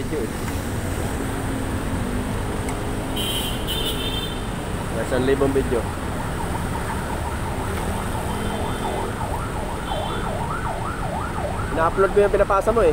video eh. May 1,000 video. Ina-upload ko yung pinapasa mo eh.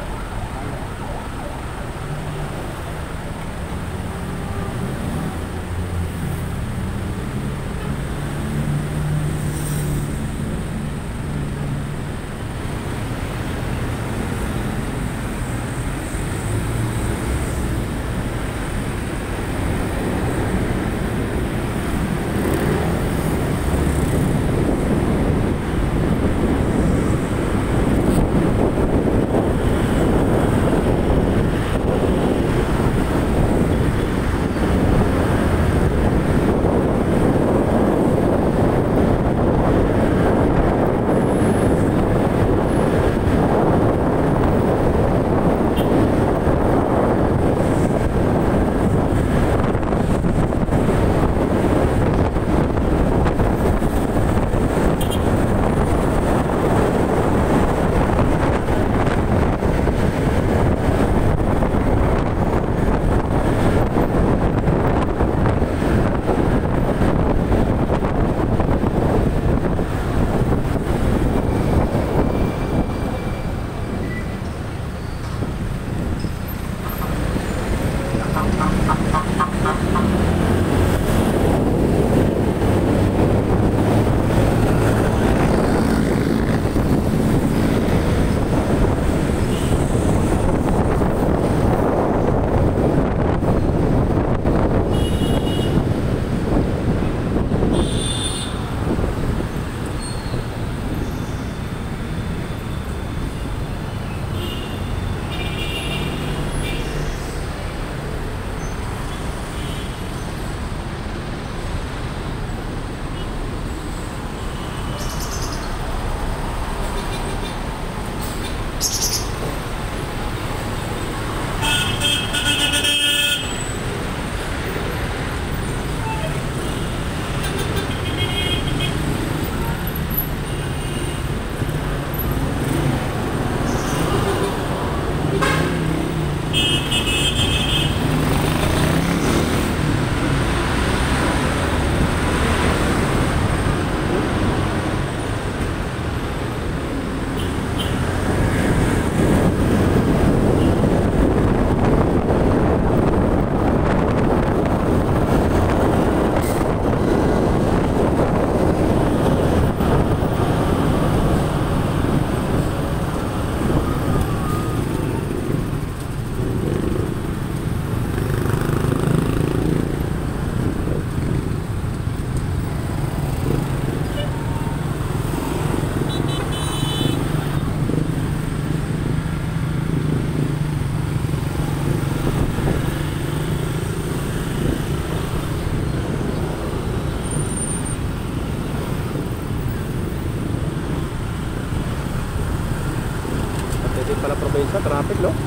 Pala probinsya, traffic no?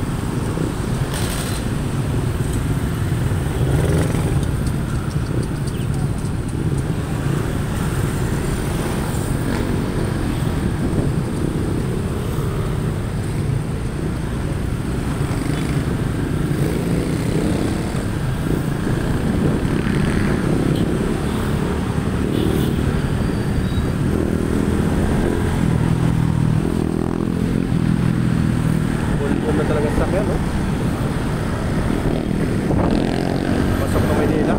Na talaga sakyan, no? Pasok na Maynila.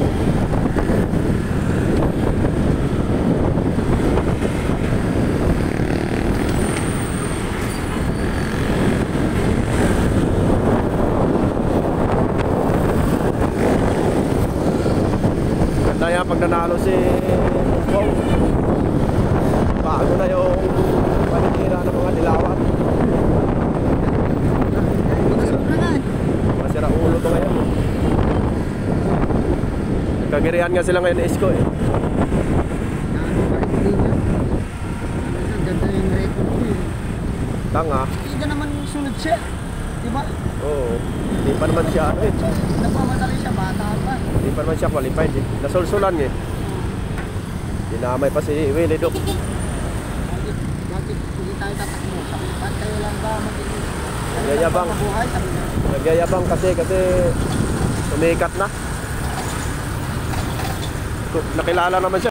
Ganda yan pag nanalo si Wow. Bago na yung paninira ng mga dilawan. Masira ulo to ngayon. Nagkagirihan nga sila ngayon na isko eh. Ganda yung record ko eh. Tanga. Hindi naman sunod siya. Diba? Oo. Hindi pa naman siya ano eh. Nagmamadali siya, bata pa. Hindi pa naman siya qualified eh. Nasulsulan eh. Dinamay pa si Willie Doc. Bakit hindi tayo tatakbo? Sakit kayo lang ba magiging? Nagyayabang. Mabuhay, sabi niya. Nagyayabang kasi sumikat na. Nakilala naman siya.